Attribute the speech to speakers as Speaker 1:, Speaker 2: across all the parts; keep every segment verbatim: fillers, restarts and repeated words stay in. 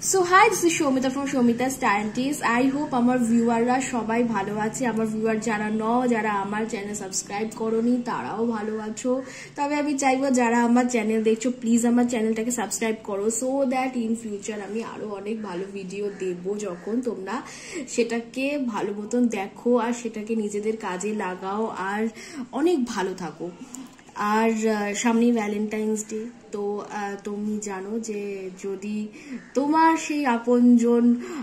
Speaker 1: So hi, this is Shomita from Shomita's Scientist. I hope আমার ভিউয়াররা সবাই ভালো আছে। আমার ভিউয়ার যারা ন যারা আমার চ্যানেল সাবস্ক্রাইব করোনি তারাও ভালো আছো। তবে আমি চাইবো যারা আমার চ্যানেল দেখছো প্লিজ আমার চ্যানেলটাকে সাবস্ক্রাইব করো, সো দ্যাট ইন ফিউচার আমি আরো অনেক ভালো ভিডিও দেবো, যখন তোমরা সেটাকে ভালো মতন দেখো আর সেটাকে নিজেদের কাজে লাগাও আর অনেক ভালো থাকো। আর সামনেই ভ্যালেন্টাইন্স ডে, তো তুমি জানো যে যদি তোমার সেই আপনজন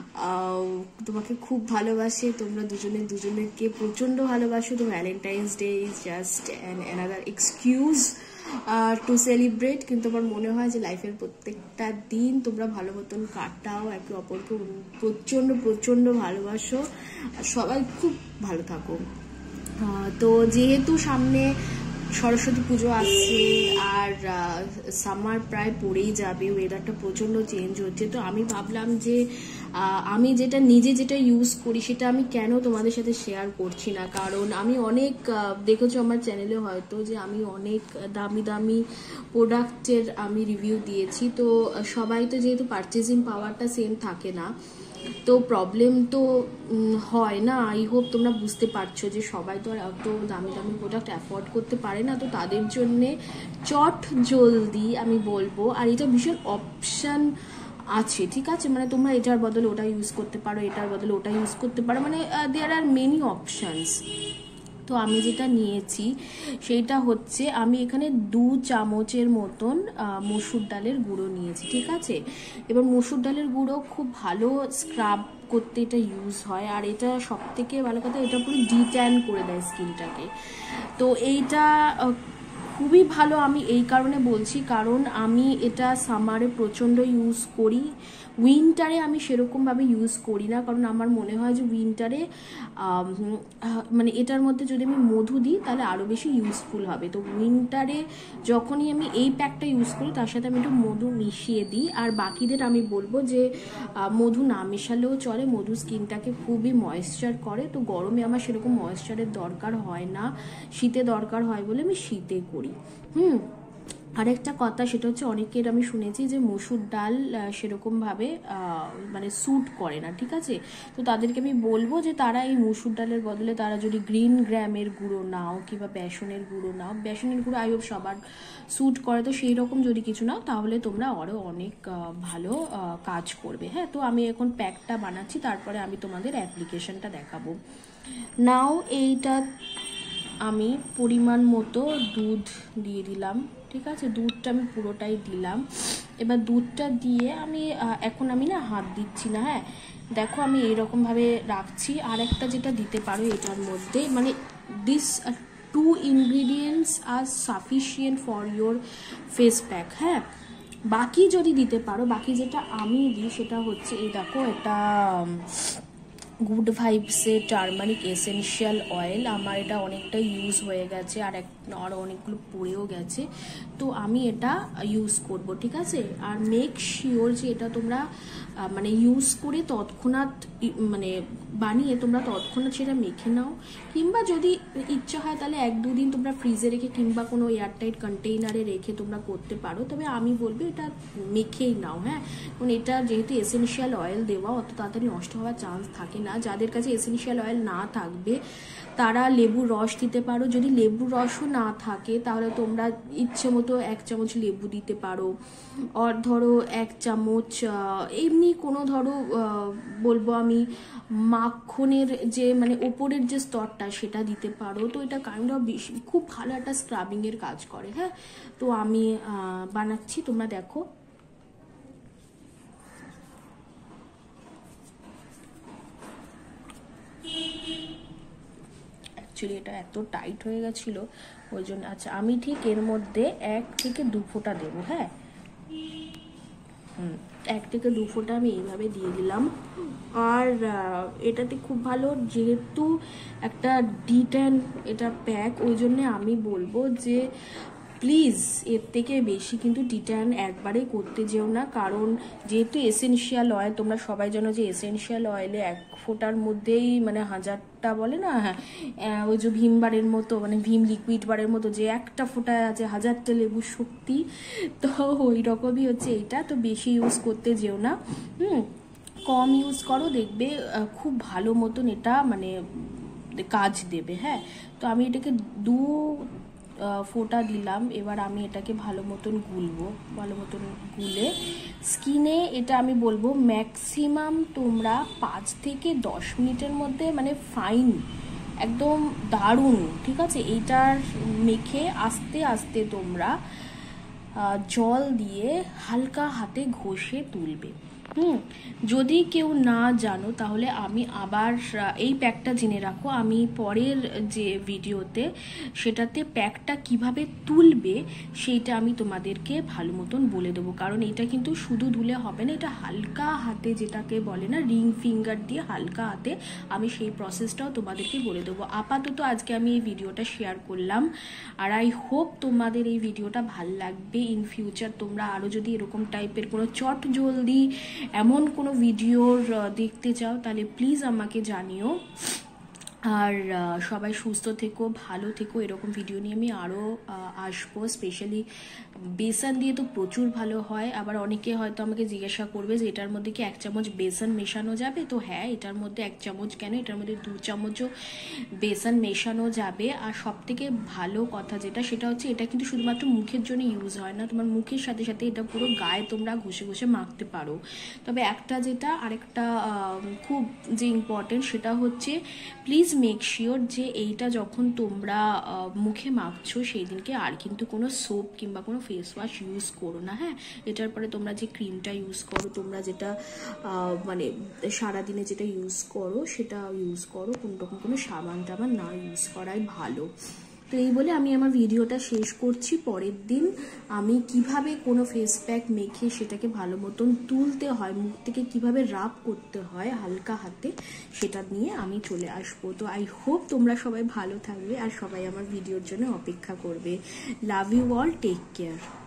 Speaker 1: তোমাকে খুব ভালোবাসে, তোমরা দুজনে দুজনেরকে প্রচন্ড ভালোবাসো, তো Valentine's Day is just an another excuse to celebrate. কিন্তু আমার মনে হয় যে লাইফের প্রত্যেকটা দিন তোমরা ভালো মতন কাটাও, একে অপরকে প্রচন্ড প্রচন্ড ভালোবাসো, সবাই খুব ভালো থাকো। তো যেহেতু সামনে সরস্বতী পুজো আসছে আর সামার প্রায় পড়েই যাবে, ওয়েদারটা প্রচন্ড চেঞ্জ হচ্ছে, তো আমি ভাবলাম যে আমি যেটা নিজে যেটা ইউজ করি সেটা আমি কেন তোমাদের সাথে শেয়ার করছি না। কারণ আমি অনেক দেখেছো আমার চ্যানেলে হয়তো যে আমি অনেক দামি দামি প্রোডাক্টের আমি রিভিউ দিয়েছি, তো সবাই তো যেহেতু পারচেজিং পাওয়ারটা সেম থাকে না, তো প্রবলেম তো হয় না। আই হোপ তোমরা বুঝতে পারছো যে সবাই তো আর এত দামি দামি প্রোডাক্ট অ্যাফোর্ড করতে পারে না, তো তাদের জন্যে চট জলদি আমি বলবো, আর এটা ভীষণ অপশান আছে, ঠিক আছে, মানে তোমরা এটার বদলে ওটা ইউজ করতে পারো, এটার বদলে ওটা ইউজ করতে পারো, মানে দেয়ার আর মেনি অপশানস। তো আমি যেটা নিয়েছি সেইটা হচ্ছে আমি এখানে দু চামচের মতন মসুর ডালের গুঁড়ো নিয়েছি, ঠিক আছে। এবার মসুর ডালের গুঁড়ো খুব ভালো স্ক্রাব করতে এটা ইউজ হয়, আর এটা সব থেকে ভালো কথা এটা পুরো ডিট্যান করে দেয় স্কিনটাকে। তো এইটা খুবই ভালো, আমি এই কারণে বলছি কারণ আমি এটা সামারে প্রচণ্ড ইউজ করি, উইন্টারে আমি সেরকমভাবে ইউজ করি না, কারণ আমার মনে হয় যে উইন্টারে মানে এটার মধ্যে যদি আমি মধু দিই তাহলে আরও বেশি ইউজফুল হবে। তো উইন্টারে যখনই আমি এই প্যাকটা ইউজ করি তার সাথে আমি একটু মধু মিশিয়ে দিই, আর বাকিদের আমি বলবো যে মধু না মেশালেও চলে, মধু স্কিনটাকে খুবই ময়েশ্চার করে, তো গরমে আমার সেরকম ময়েশ্চারের দরকার হয় না, শীতে দরকার হয় বলে আমি শীতে করি। হুম আরেকটা কথা সেটা হচ্ছে অনেকের আমি শুনেছি যে মসুর ডাল সেরকমভাবে মানে স্যুট করে না, ঠিক আছে, তো তাদেরকে আমি বলবো যে তারা এই মসুর ডালের বদলে তারা যদি গ্রিন গ্রামের গুঁড়ো নাও কিংবা বেসনের গুঁড়ো নাও, বেসনের গুঁড়ো আই হোপ সবার স্যুট করে, তো সেই রকম যদি কিছু নাও তাহলে তোমরা আরও অনেক ভালো কাজ করবে। হ্যাঁ, তো আমি এখন প্যাকটা বানাচ্ছি, তারপরে আমি তোমাদের অ্যাপ্লিকেশনটা দেখাবো। নাও এইটা আমি পরিমাণ মতো দুধ দিয়ে দিলাম, ঠিক আছে, দুধটা আমি পুরোটাই দিলাম। এবার দুধটা দিয়ে আমি এখন আমি না হাত দিচ্ছি না, হ্যাঁ দেখো আমি এইরকমভাবে রাখছি। আর একটা যেটা দিতে পারো এটার মধ্যে, মানে this two ingredients are sufficient for your face pack. হ্যাঁ, বাকি যদি দিতে পারো, বাকি যেটা আমি দিই সেটা হচ্ছে এই দেখো, এটা গুড ভাইবসের টারমারিক এসেনশিয়াল অয়েল, আমার এটা অনেকটা ইউজ হয়ে গেছে আর এক আরও অনেকগুলো পড়েও গেছে, তো আমি এটা ইউজ করব, ঠিক আছে। আর মেক শিওর যে এটা তোমরা মানে ইউজ করে তৎক্ষণাৎ মানে বানিয়ে তোমরা তৎক্ষণাৎ সেটা মেখে নাও, কিংবা যদি ইচ্ছা হয় তাহলে এক দুদিন তোমরা ফ্রিজে রেখে কিংবা কোনো এয়ারটাইট কন্টেইনারে রেখে তোমরা করতে পারো, তবে আমি বলবো এটা মেখেই নাও। হ্যাঁ, কারণ এটা যেহেতু এসেনশিয়াল অয়েল দেওয়া অত তাড়াতাড়ি নষ্ট হওয়ার চান্স থাকে না। যাদের কাছে এসেনশিয়াল অয়েল না থাকবে তারা লেবুর রস দিতে পারো, যদি লেবুর রসও না থাকে তাহলে তোমরা ইচ্ছে মতো এক চামচ লেবু দিতে পারো, আর ধরো এক চামচ এমনি কোনো ধরো বলবো আমি মাখনের যে মানে ওপরের যে স্তরটা সেটা দিতে পারো, তো এটা কাইন্ড অফ খুব ভালো একটা স্ক্রাবিংয়ের কাজ করে। হ্যাঁ, তো আমি বানাচ্ছি, তোমরা দেখো। অ্যাকচুয়ালি এটা এত টাইট হয়ে গেছিলো ওই জন্য। আচ্ছা, আমি ঠিক এর মধ্যে এক থেকে দু ফোঁটা দেবো। হ্যাঁ, হুম এক থেকে দু ফোঁটা আমি এইভাবে দিয়ে দিলাম। আর এটাতে খুব ভালো, যেহেতু একটা ডিট্যান এটা প্যাক, ওই জন্যে আমি বলবো যে প্লিজ এর থেকে বেশি কিন্তু টিট্যান একবারে করতে যেও না, কারণ যেহেতু এসেনশিয়াল অয়েল, তোমরা সবাই জানো যে এসেনশিয়াল অয়েলে এক ফোঁটার মধ্যেই মানে হাজারটা বলে না, হ্যাঁ ওই যে ভীম বারের মতো, মানে ভীম লিকুইড বারের মতো যে একটা ফোঁটায় আছে হাজারটা লেবুর শক্তি, তো ওই রকমই হচ্ছে এইটা। তো বেশি ইউজ করতে যেও না, হুম কম ইউজ করো, দেখবে খুব ভালো মতন এটা মানে কাজ দেবে। হ্যাঁ, তো আমি এটাকে দু ফোঁটা দিলাম, এবার আমি এটাকে ভালো মতন গুলবো, ভালো মতন গুলে স্কিনে এটা আমি বলবো ম্যাক্সিমাম তোমরা পাঁচ থেকে দশ মিনিটের মধ্যে মানে ফাইন একদম দারুণ, ঠিক আছে। এইটার মেখে আস্তে আস্তে তোমরা জল দিয়ে হালকা হাতে ঘষে তুলবে। হুম যদি কেউ না জানো তাহলে আমি আবার এই প্যাকটা জেনে রাখো, আমি পরের যে ভিডিওতে সেটাতে প্যাকটা কিভাবে তুলবে সেইটা আমি তোমাদেরকে ভালো মতন বলে দেবো, কারণ এটা কিন্তু শুধু ধুলে হবে না, এটা হালকা হাতে যেটাকে বলে না রিং ফিঙ্গার দিয়ে হালকা হাতে আমি সেই প্রসেসটাও তোমাদেরকে বলে দেবো। আপাতত আজকে আমি এই ভিডিওটা শেয়ার করলাম, আর আই হোপ তোমাদের এই ভিডিওটা ভাল লাগবে। ইন ফিউচার তোমরা আরও যদি এরকম টাইপের কোনো চট জলদি এমন কোনো ভিডিওর দেখতে চাও তাহলে প্লিজ আমাকে জানিও। আর সবাই সুস্থ থেকো, ভালো থেকো, এরকম ভিডিও নিয়ে আমি আরও আসবো। স্পেশালি বেসন দিয়ে তো প্রচুর ভালো হয়। আবার অনেকে হয়তো আমাকে জিজ্ঞাসা করবে যে এটার মধ্যে কি এক চামচ বেসন মেশানো যাবে, তো হ্যাঁ এটার মধ্যে এক চামচ কেন, এটার মধ্যে দু চামচও বেসন মেশানো যাবে। আর সব থেকে ভালো কথা যেটা সেটা হচ্ছে এটা কিন্তু শুধুমাত্র মুখের জন্য ইউজ হয় না, তোমার মুখের সাথে সাথে এটা পুরো গায়ে তোমরা ঘষে ঘষে মাখতে পারো। তবে একটা যেটা আরেকটা খুব যে ইম্পর্টেন্ট সেটা হচ্ছে প্লিজ মেক শিওর যে এইটা যখন তোমরা মুখে মাখছো সেই দিনকে আর কিন্তু কোনো সোপ কিংবা কোনো ফেস ওয়াশ ইউজ করো না। হ্যাঁ, এটার পরে তোমরা যে ক্রিমটা ইউজ করো, তোমরা যেটা মানে সারাদিনে যেটা ইউজ করো সেটা ইউজ করো, কোনো রকম কোনো সাবান টাবান না ইউজ করাই ভালো। তো এই বলে আমি আমার ভিডিওটা শেষ করছি। পরের দিন আমি কিভাবে কোনো ফেস প্যাক মেখে সেটাকে ভালো মতন তুলতে হয়, মুখ থেকে কিভাবে রাব করতে হয় হালকা হাতে, সেটা নিয়ে আমি চলে আসবো। তো আই হোপ তোমরা সবাই ভালো থাকবে আর সবাই আমার ভিডিওর জন্য অপেক্ষা করবে। Love you all, take care.